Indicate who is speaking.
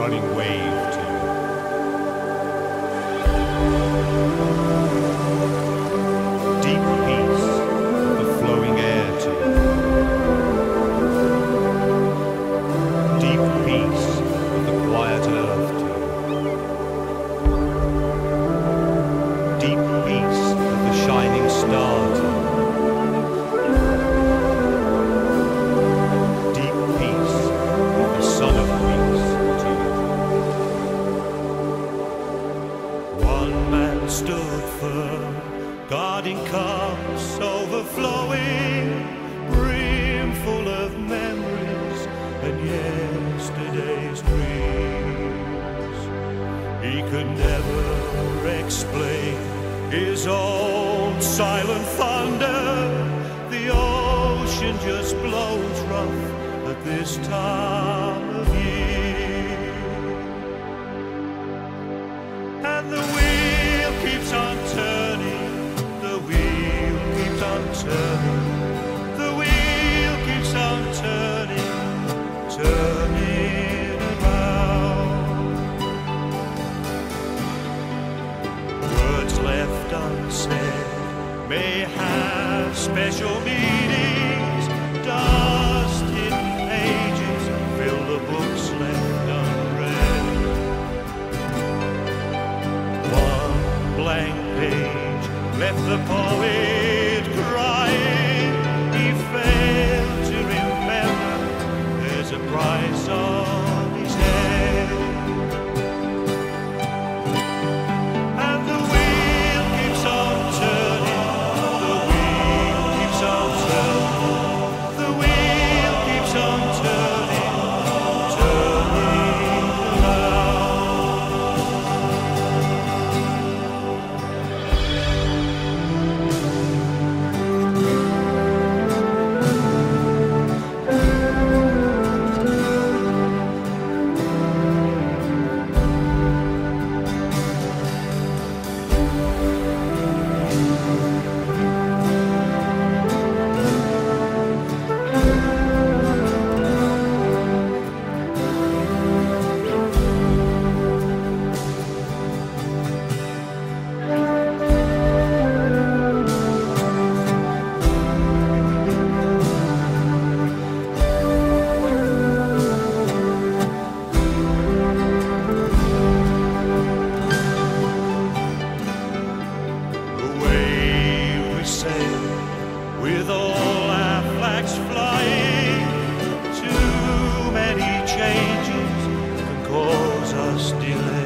Speaker 1: running wave to. Deep peace, the flowing air to. Deep peace, the quiet earth to. Deep peace, the shining star to. Deep peace, the son of peace to. One man stood firm, guarding cups overflowing, brimful of memories and yesterday's dreams. He could never explain his own silent thunder. The ocean just blows rough at this time of year, and the wheel keeps on turning. The wheel keeps on turning. The wheel keeps on turning, turning around. Words left unsaid may have special meanings. Dust hidden pages fill the books left unread. One blank page left the poet crying. He failed to remember there's a price on his head. And the wheel keeps on turning. The wheel keeps on turning. The wheel keeps on turning, turning around. With all our flags flying, too many changes can cause us delay.